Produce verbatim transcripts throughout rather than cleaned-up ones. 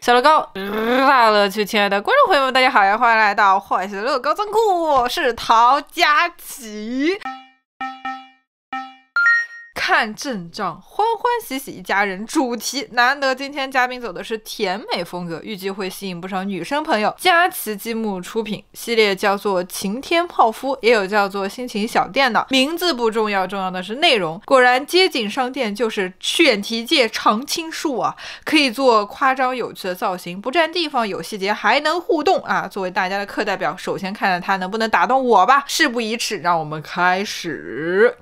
小乐高大乐趣，亲爱的观众朋友们，大家好呀！欢迎来到坏小乐高仓库，我是陶佳琪。看阵仗，欢欢喜喜一家人。主题难得，今天嘉宾走的是甜美风格，预计会吸引不少女生朋友。佳琦积木出品，系列叫做晴天泡芙，也有叫做心情小店的。名字不重要，重要的是内容。果然街景商店就是选题界常青树啊，可以做夸张有趣的造型，不占地方，有细节，还能互动啊！作为大家的课代表，首先看看它能不能打动我吧。事不宜迟，让我们开始。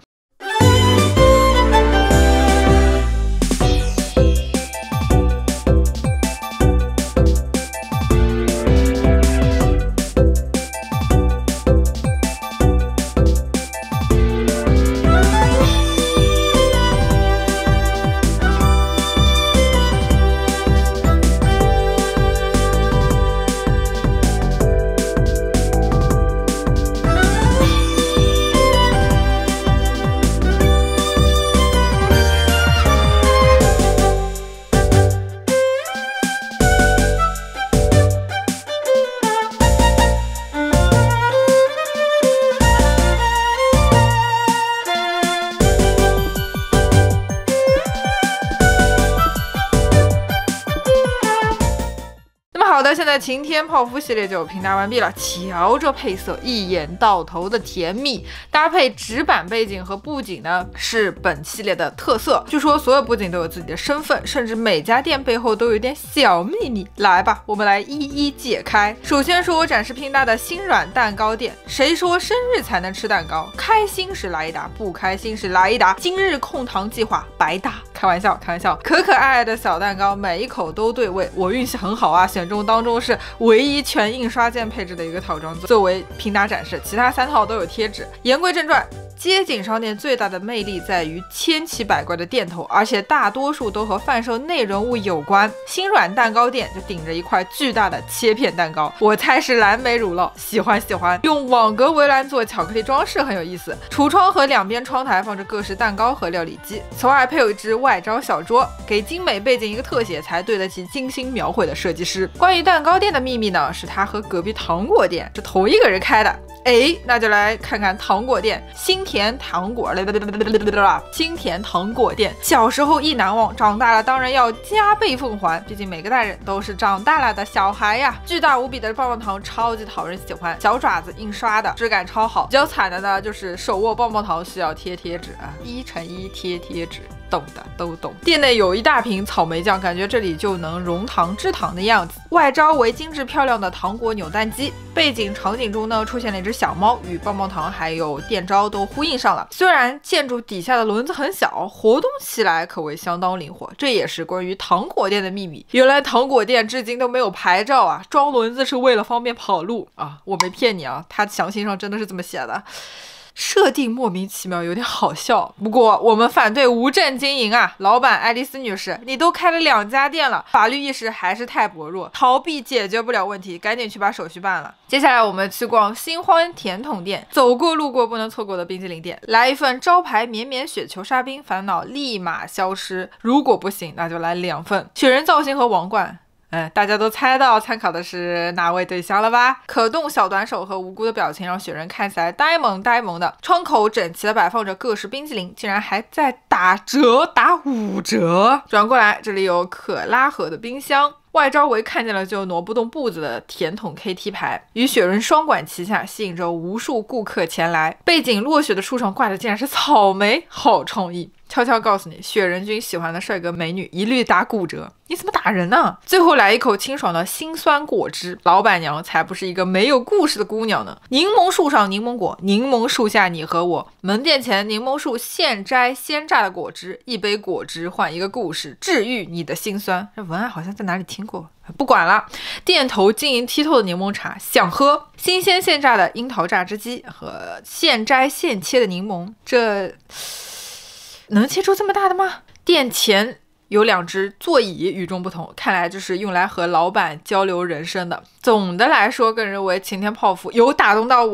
好的，现在晴天泡芙系列就拼搭完毕了，瞧这配色，一眼到头的甜蜜，搭配纸板背景和布景呢，是本系列的特色。据说所有布景都有自己的身份，甚至每家店背后都有点小秘密。来吧，我们来一一解开。首先说我展示拼搭的心软蛋糕店，谁说生日才能吃蛋糕？开心时来一打，不开心时来一打。今日控糖计划白搭，开玩笑，开玩笑。可可爱爱的小蛋糕，每一口都对味，我运气很好啊，选中当中是唯一全印刷件配置的一个套装作为拼搭展示，其他三套都有贴纸。言归正传，街景商店最大的魅力在于千奇百怪的店头，而且大多数都和贩售内容物有关。心软蛋糕店就顶着一块巨大的切片蛋糕，我猜是蓝莓乳酪，喜欢喜欢。用网格围栏做巧克力装饰很有意思，橱窗和两边窗台放着各式蛋糕和料理机，此外配有一只外招小桌，给精美背景一个特写，才对得起精心描绘的设计师。关于蛋糕店的秘密呢，是它和隔壁糖果店是同一个人开的。哎，那就来看看糖果店，心甜糖果，心甜糖果店。小时候意难忘，长大了当然要加倍奉还，毕竟每个大人都是长大了的小孩呀。巨大无比的棒棒糖超级讨人喜欢，小爪子印刷的，质感超好。比较惨的呢，就是手握棒棒糖需要贴贴纸啊，一乘一贴贴纸。懂的都懂。店内有一大瓶草莓酱，感觉这里就能融糖制糖的样子。外招为精致漂亮的糖果扭蛋机，背景场景中呢出现了一只小猫，与棒棒糖还有店招都呼应上了。虽然建筑底下的轮子很小，活动起来可谓相当灵活，这也是关于糖果店的秘密。原来糖果店至今都没有牌照啊，装轮子是为了方便跑路啊！我没骗你啊，它详情上真的是这么写的。设定莫名其妙，有点好笑。不过我们反对无证经营啊！老板爱丽丝女士，你都开了两家店了，法律意识还是太薄弱，逃避解决不了问题，赶紧去把手续办了。接下来我们去逛新欢甜筒店，走过路过不能错过的冰淇淋店，来一份招牌绵绵雪球沙冰，烦恼立马消失。如果不行，那就来两份雪人造型和王冠。嗯，大家都猜到参考的是哪位对象了吧？可动小短手和无辜的表情让雪人看起来呆萌呆萌的。窗口整齐的摆放着各式冰淇淋，竟然还在打折，打五折。转过来，这里有可拉盒的冰箱。外招为看见了就挪不动步子的甜筒 K T 牌，与雪人双管齐下，吸引着无数顾客前来。背景落雪的树上挂的竟然是草莓，好创意。悄悄告诉你，雪人君喜欢的帅哥美女一律打骨折，你怎么打人呢？最后来一口清爽的辛酸果汁，老板娘才不是一个没有故事的姑娘呢。柠檬树上柠檬果，柠檬树下你和我，门店前柠檬树现摘鲜榨的果汁，一杯果汁换一个故事，治愈你的辛酸。这文案好像在哪里听过，不管了。店头晶莹剔透的柠檬茶，想喝新鲜现榨的樱桃榨汁机和现摘现切的柠檬，这能切出这么大的吗？店前有两只座椅，与众不同，看来就是用来和老板交流人生的。总的来说，个人认为晴天泡芙有打动到我。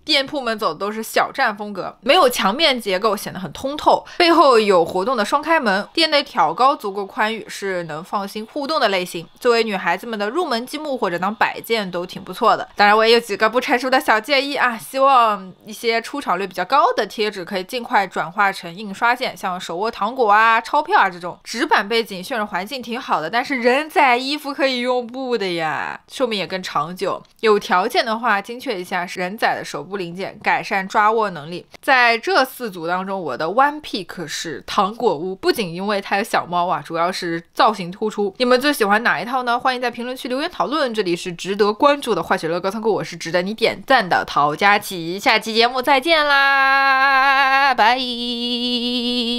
店铺们走的都是小站风格，没有墙面结构，显得很通透，背后有活动的双开门，店内挑高足够宽裕，是能放心互动的类型。作为女孩子们的入门积木或者当摆件都挺不错的。当然我也有几个不成熟的小建议啊，希望一些出场率比较高的贴纸可以尽快转化成印刷件，像手握糖果啊、钞票啊这种。纸板背景渲染环境挺好的，但是人仔衣服可以用布的呀，寿命也更长久。有条件的话精确一下人仔的手部零件，改善抓握能力。在这四组当中，我的 One Pick 是糖果屋，不仅因为它有小猫啊，主要是造型突出。你们最喜欢哪一套呢？欢迎在评论区留言讨论。这里是值得关注的坏雪乐高仓库，我是值得你点赞的陶佳琪，下期节目再见啦，拜。